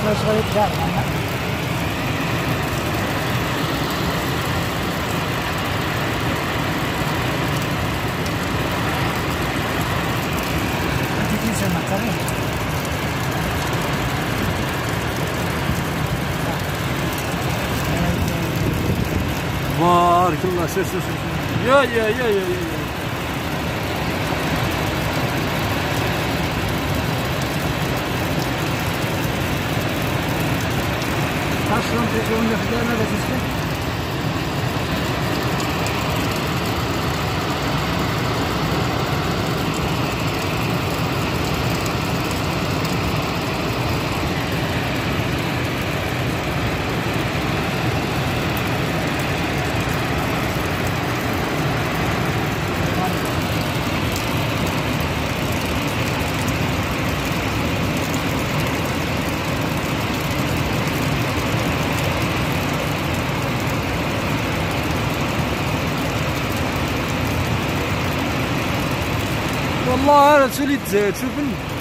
واش غيبدا معنا. هادي سنة تاريخ. بارك الله. شوف يا شلون تجون خدامة باش تسلك. والله هذا اللي تزاد. شوف